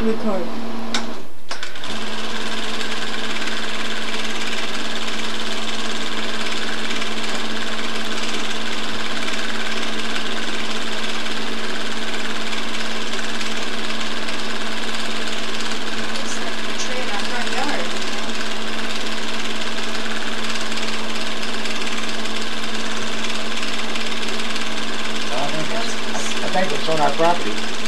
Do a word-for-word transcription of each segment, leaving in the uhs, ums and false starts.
Record. I think it's on our property.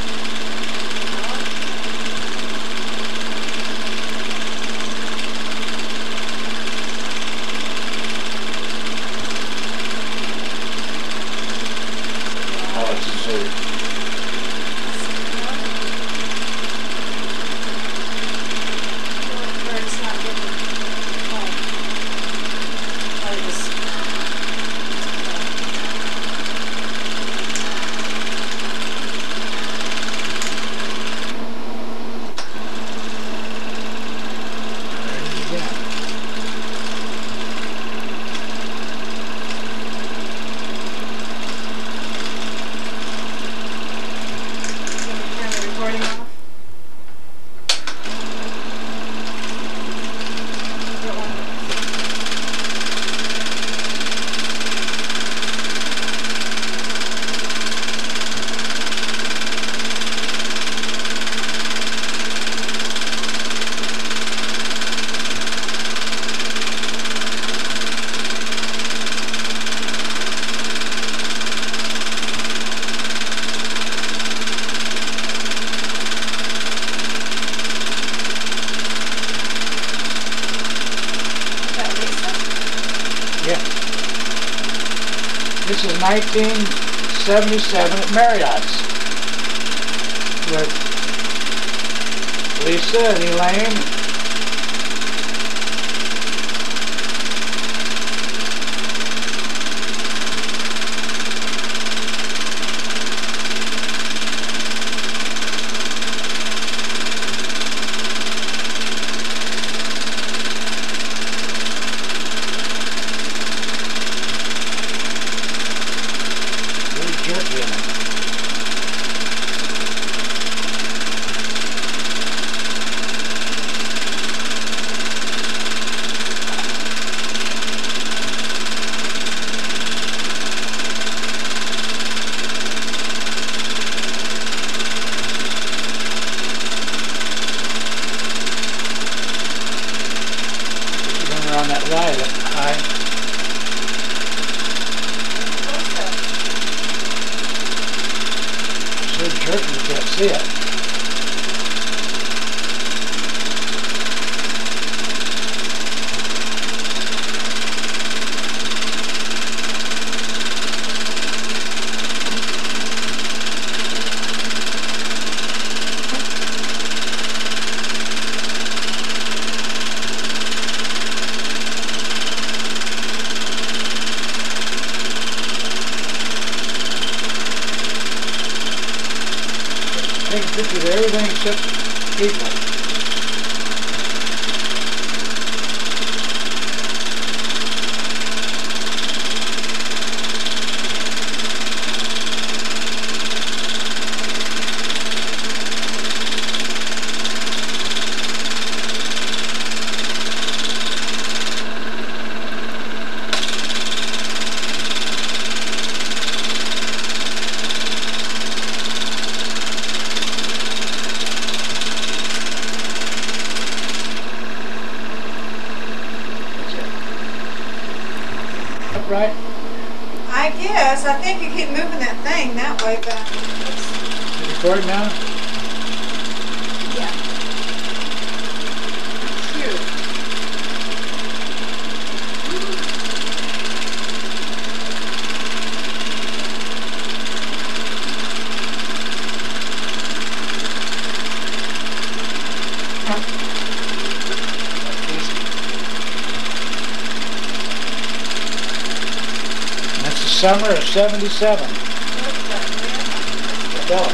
Oh, it's a zoo. This is nineteen seventy-seven at Marriots with Lisa and Elaine. On that ride up high. So jerky you can't see it. Take a picture of everything except people. Right? I guess. I think you keep moving that thing that way, but Is it recording now? yeah. Cute. Summer of seventy-seven. Bella.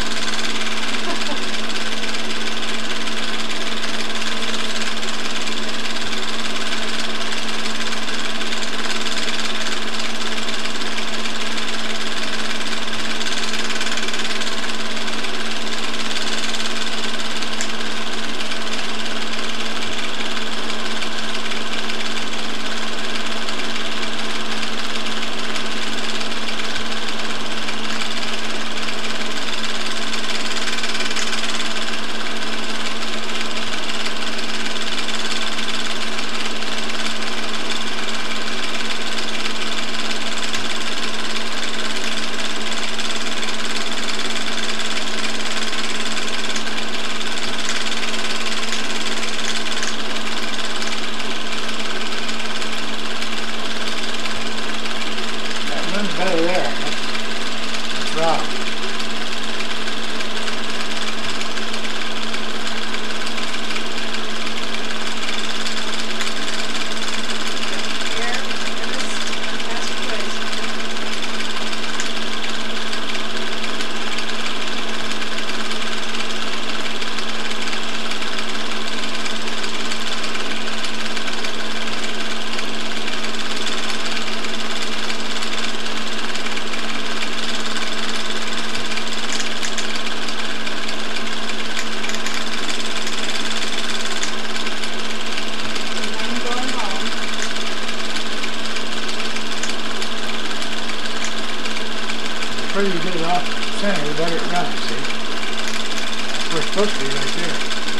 hear it running, see? We're supposed to be right there.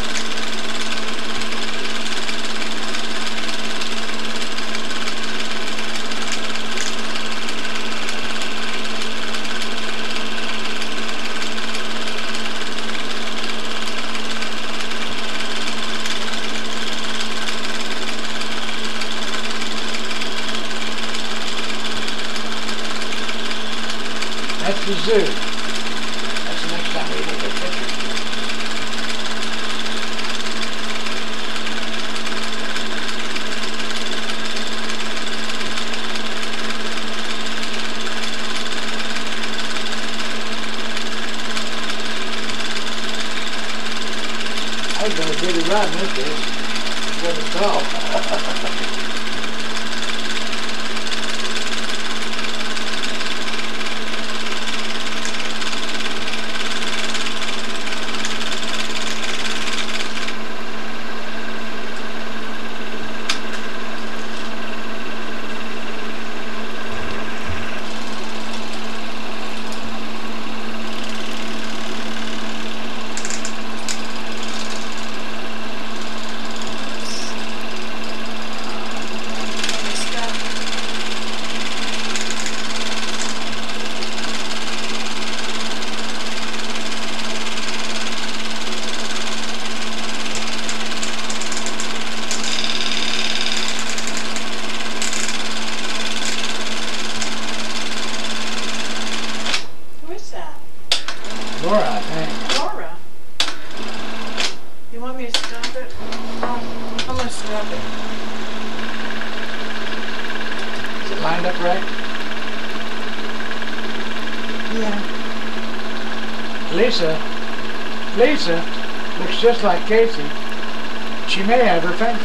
That's the zoo. That's the next time we look at pictures. I was going to get it right in this case. What it's called. Lisa, Lisa looks just like Casey. She may have her finger.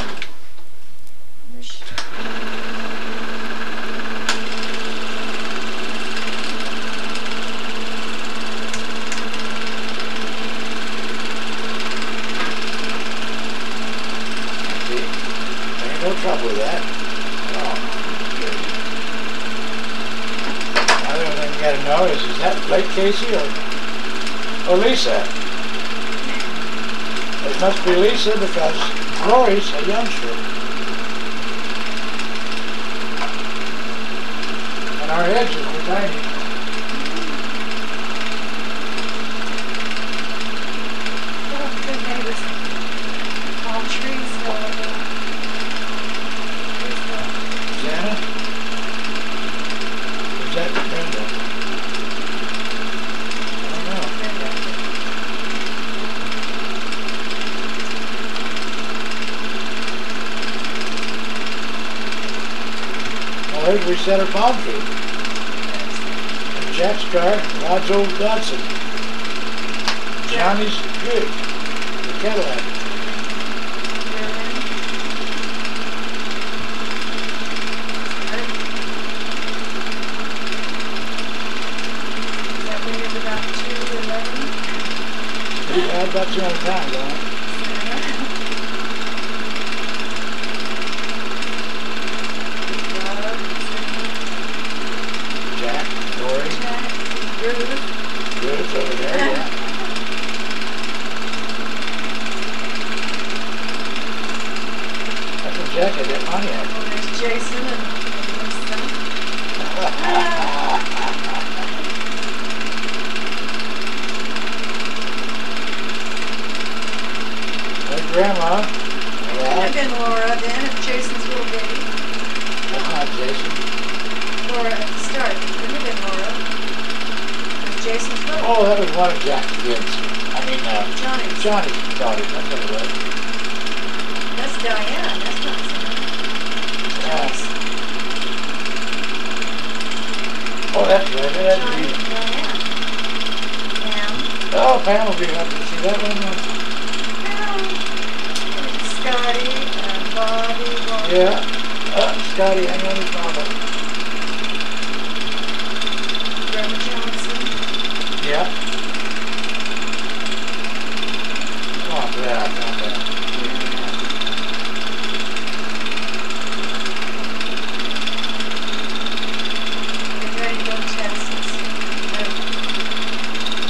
See, there ain't no trouble with that. Oh. The other thing you gotta know is, is that Blake Casey or Oh, Lisa. It must be Lisa because Rory's a youngster. And our edges were tiny. Oh, good neighbors. All trees over. Zana? Is that Brenda? We set our palm tree. And Jack's car, Rod's old Datsun. Johnny's Buick, the Cadillac. Is that when you're about two eleven? Yeah, about two hundred pounds, don't I? Ruth over there, yeah. That's when Jack had that money at. Oh, there's Jason and his son. There's Grandma. Could have been Laura then, if Jason's little baby. That's not Jason. Laura at the start. Could have been Laura. Jason's brother. Oh, that was one of Jack's kids. I mean, uh, Johnny's. Johnny's daughter. That's what it was. That's Diane. That's not Zana. Yeah. Oh, that's right. That Johnny and Diane. Pam. Oh, Pam will be happy to see that one. Pam. And Scotty and Bobby. Bobby. Yeah. Uh, Scotty, hang on his mama. Grandma Johnson. Yeah. Come on, that, not that. Get ready to go to Texas.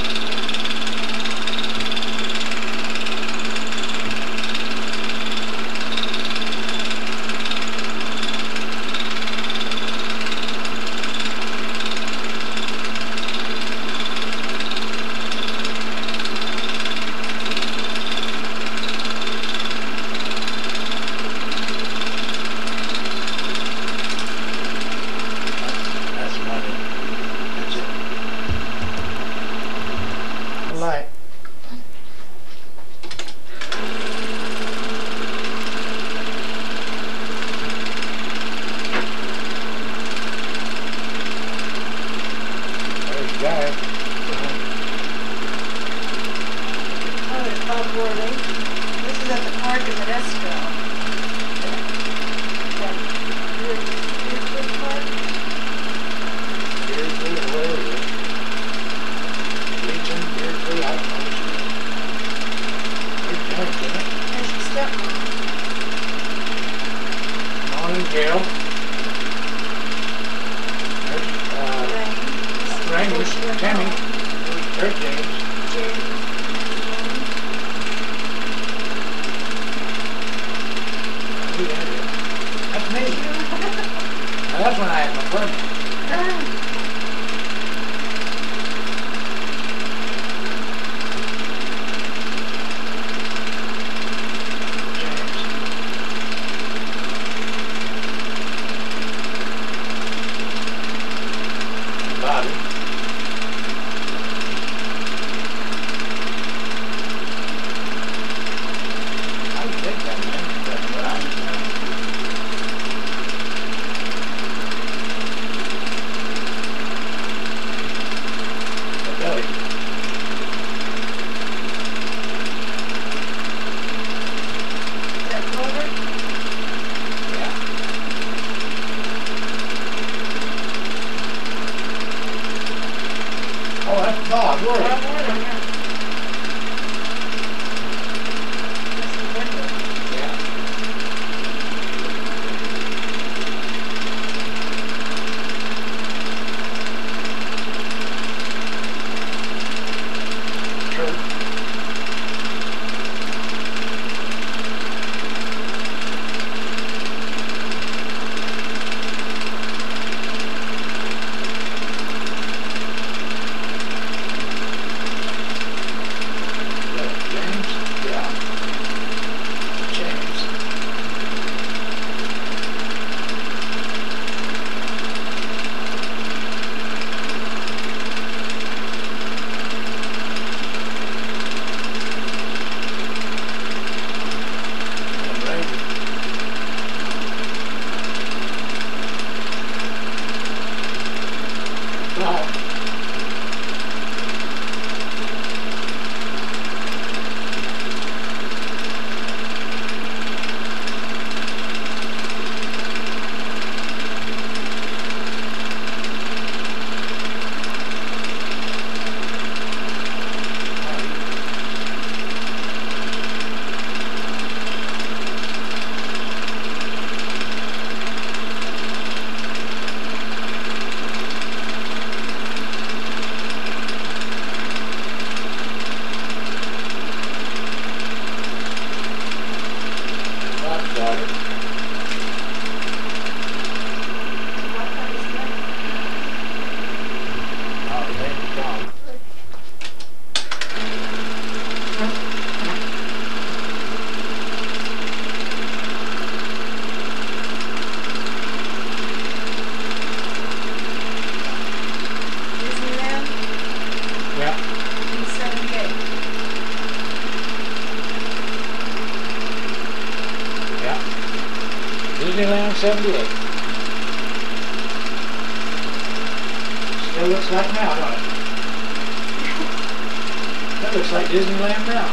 Whorley. This is at the park in Modesto. That Deer Creek Park? Deer Creek, or whatever it is. Legion, Deer Creek, I don't know what it is. There's James, isn't it? There's your stepmom. Morning, Gayle. There's, uh, Elaine. Ramey, Timmy. There's James. James. Who that is? That's me. Now that's when I had my birthday. Disneyland seventy-eight. Still looks like now, don't it? That looks like Disneyland now.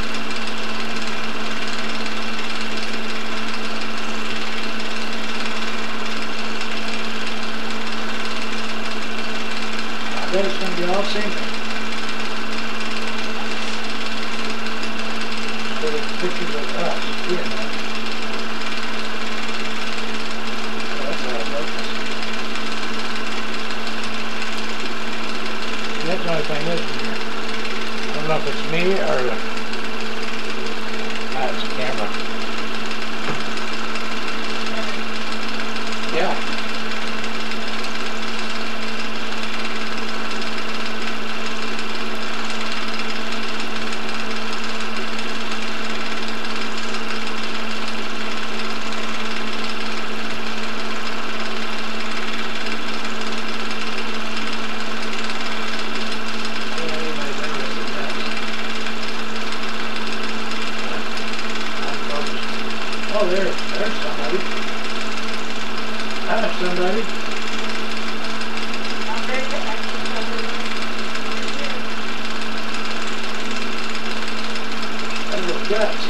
I bet it's going to be all scenery. So there's pictures of us doing that. That's the only thing is here. I don't know if it's me or the... Ah, it's the camera. Yeah. Oh, there, there's somebody. That's somebody. That guts.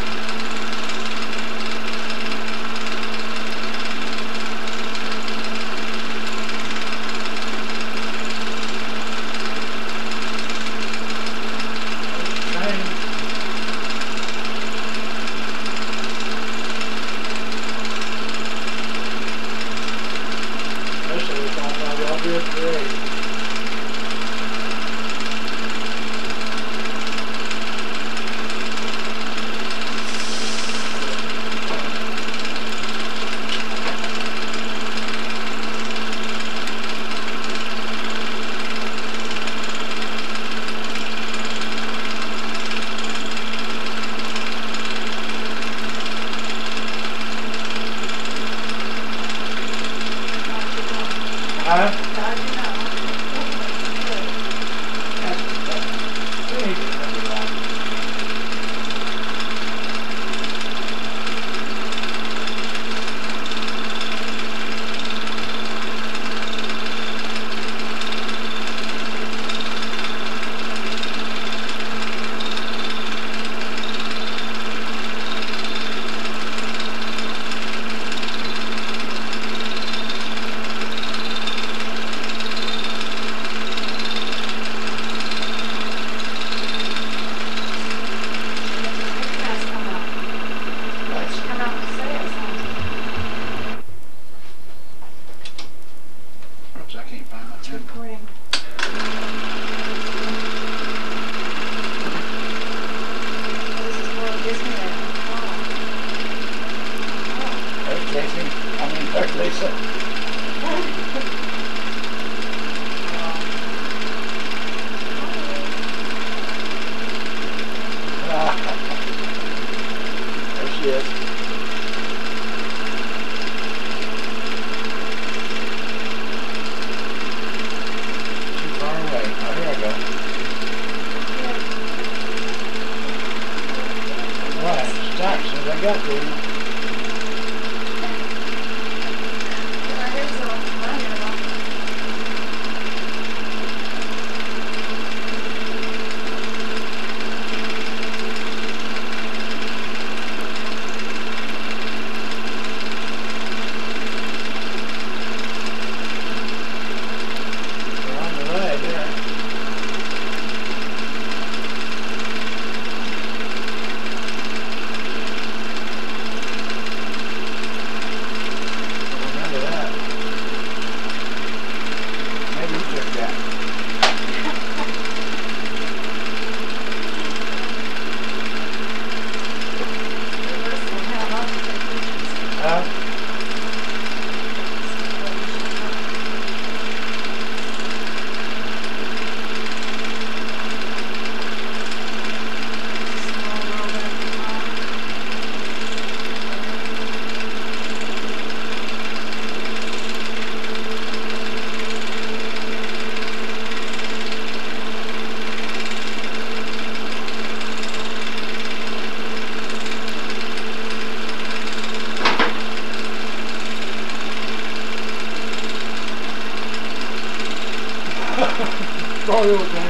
Sorry, old man.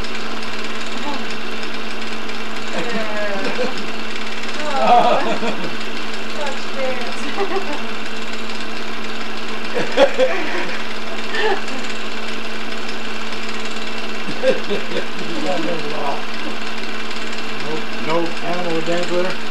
Oh, touch dance. no, no animal dance with her?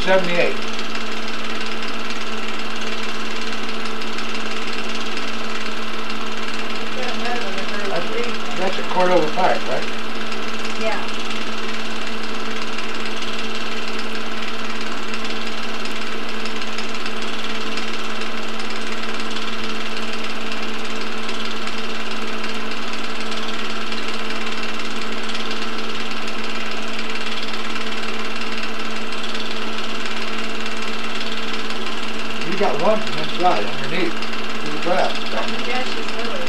seventy-eight. That's at Cordova Park, right? Yeah. You got one from inside underneath to the grass. Yeah, she's really.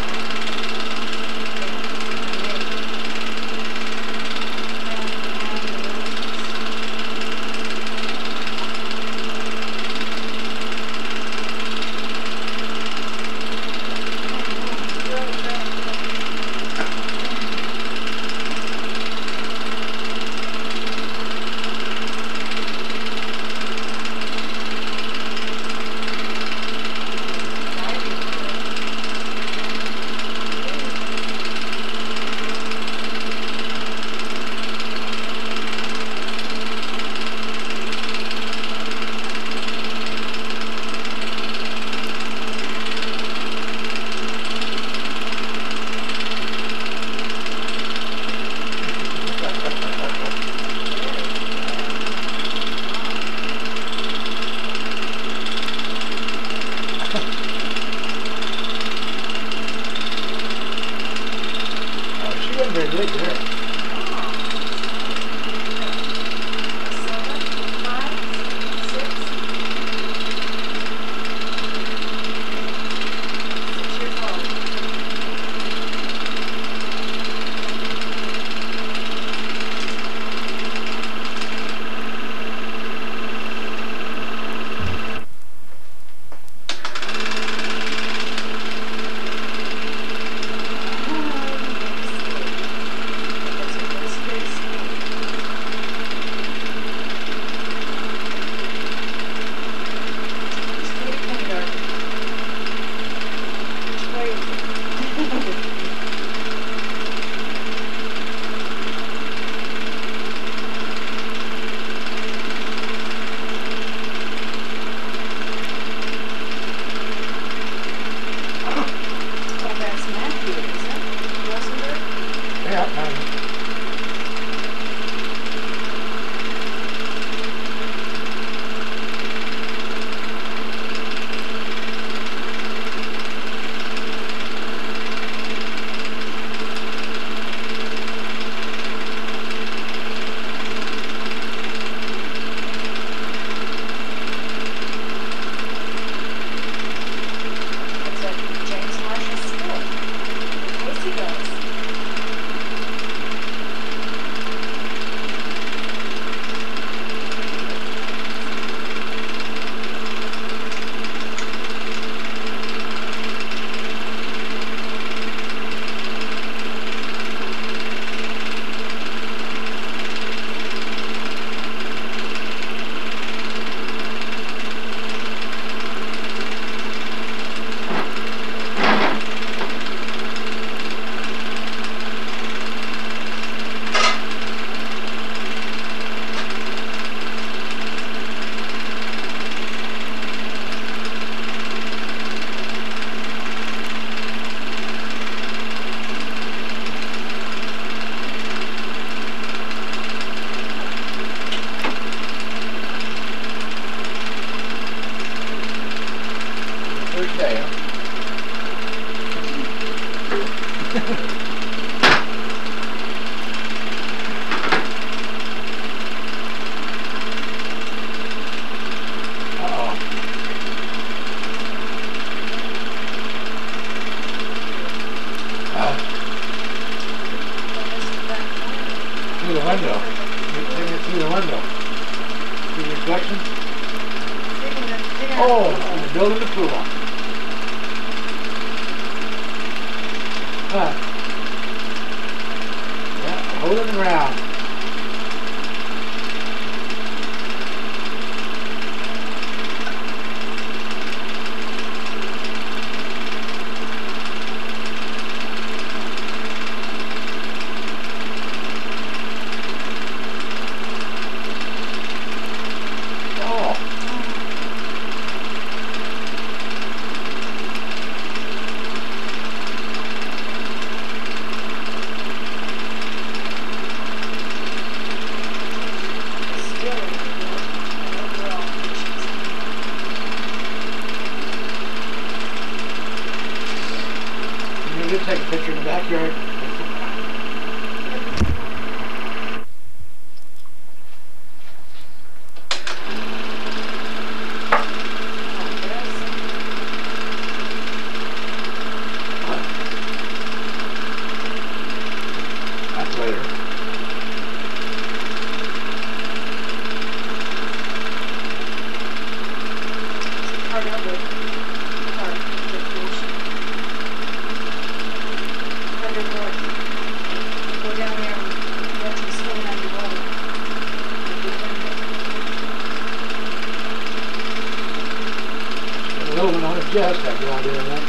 Jess had no idea of that.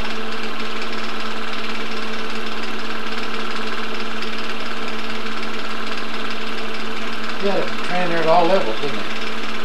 He had a train there at all levels, didn't he?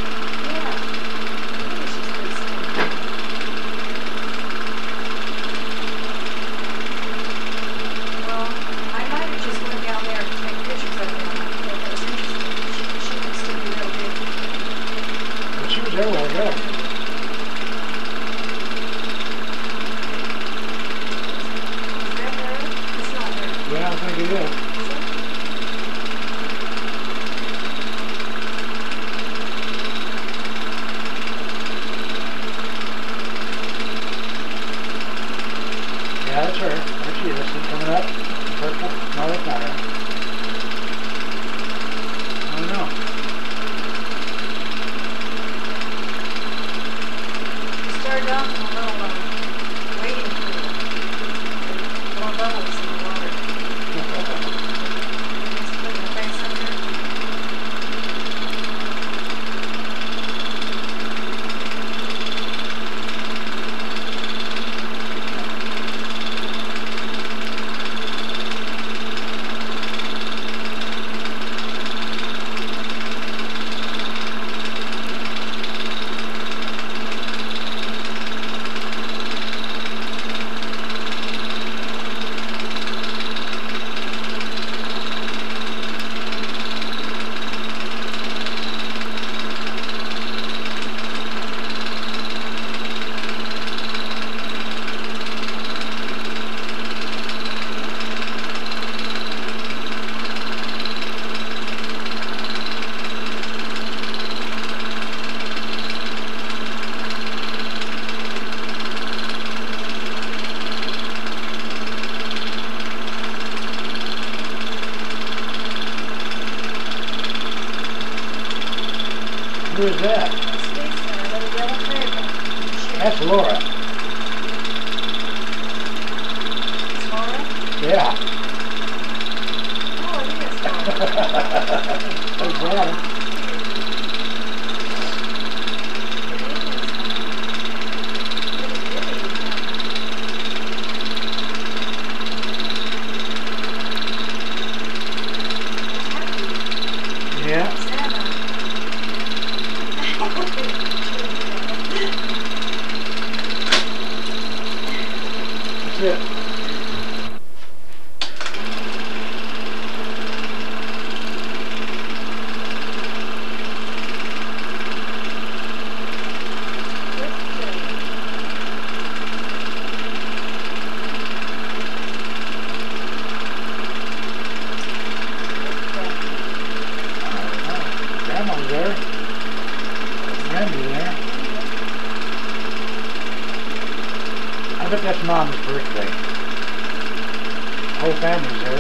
Who is that? That's Laura. It's Laura? Yeah. Oh, it is Laura. That's Zana. Yeah. That's it. Grandma's there. Ramey there. I bet that's Mom's birthday. Whole family's there.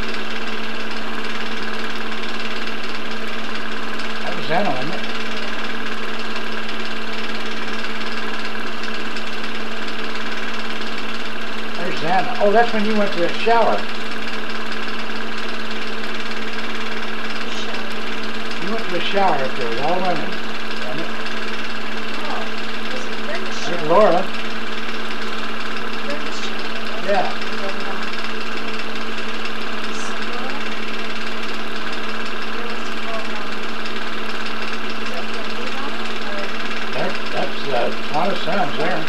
That was Zana, wasn't it? There's Zana. Oh, that's when you went to the shower. You went to the shower up there with all women, wasn't it? There's Laura. Yeah. That, that's uh, Swan's son's there.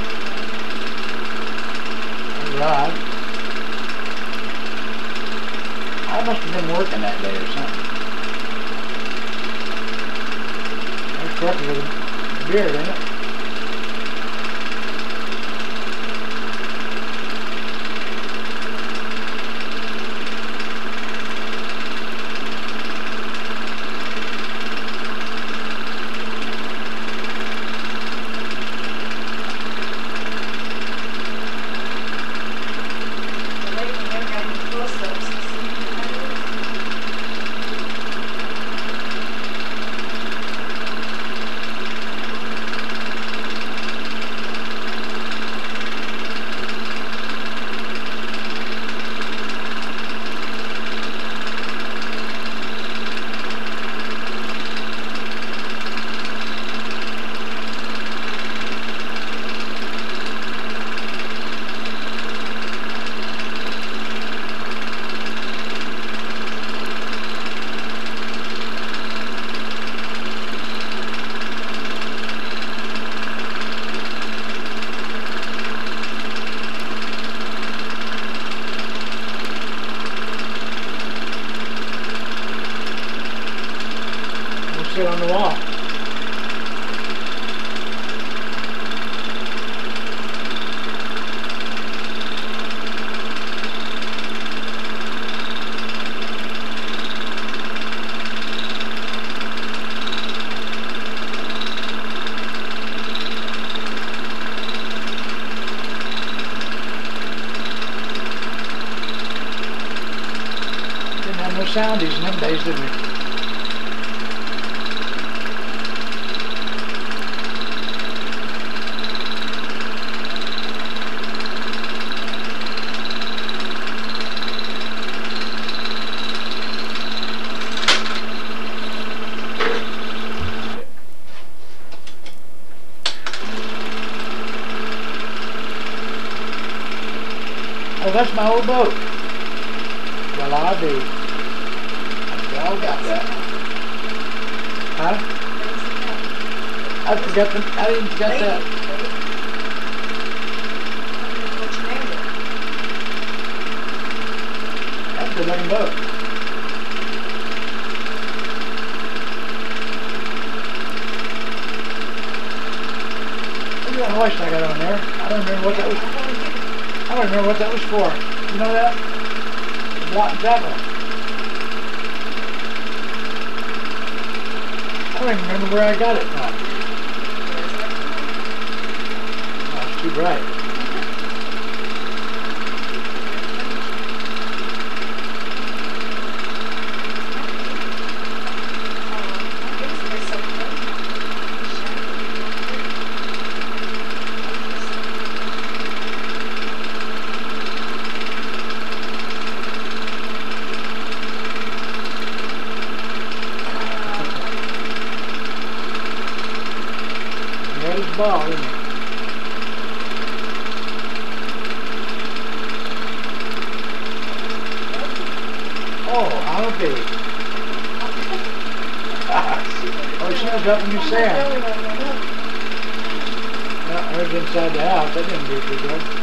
Rod. I must have been working that day or something. There's Corky with a beard in it. fit on the wall. No soundies in them days, did we? Oh, that's my old boat. Well, I do. I got that. Huh? I forgot the, I didn't forget that. What you named it? That's a good looking boat. Look at that hoist I got on there. I don't remember what that was. I don't remember what that was for. You know that? Blot and tackle. I don't even remember where I got it from. Oh, it's too bright. Ball, isn't it? Oh, I'll be. Oh, she was up in New Sand. Well, hers inside the house. That didn't do too good.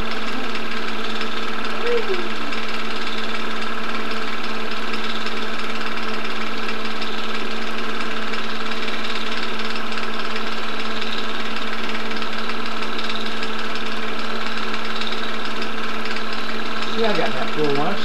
Yeah, I got that pool once.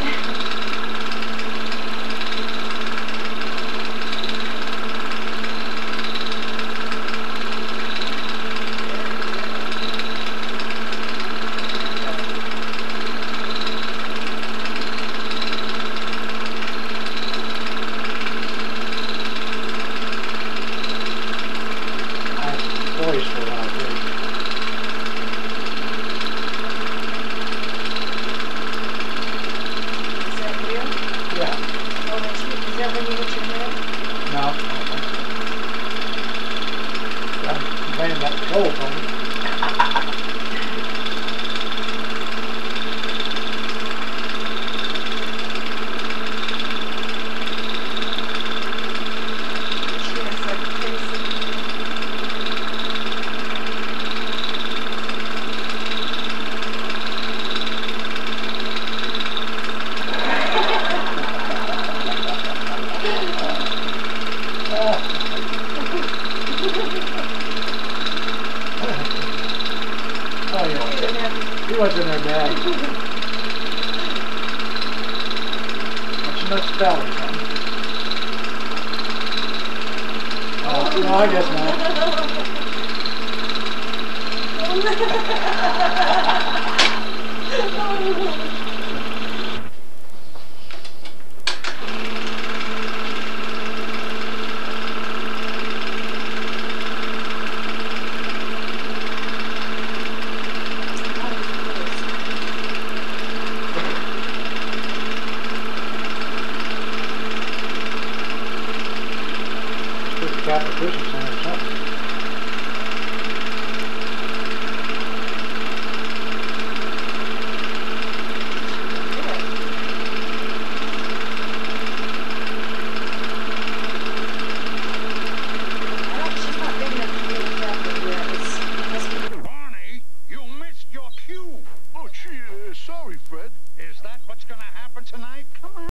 I poised for a while too. No. I'm complaining about the cold on me. He wasn't there bad. That's much spell or something. Oh, no, I guess not. Catholic Christian Center or something. Barney, you missed your cue. Oh, gee, uh, sorry, Fred. Is that what's going to happen tonight? Come on.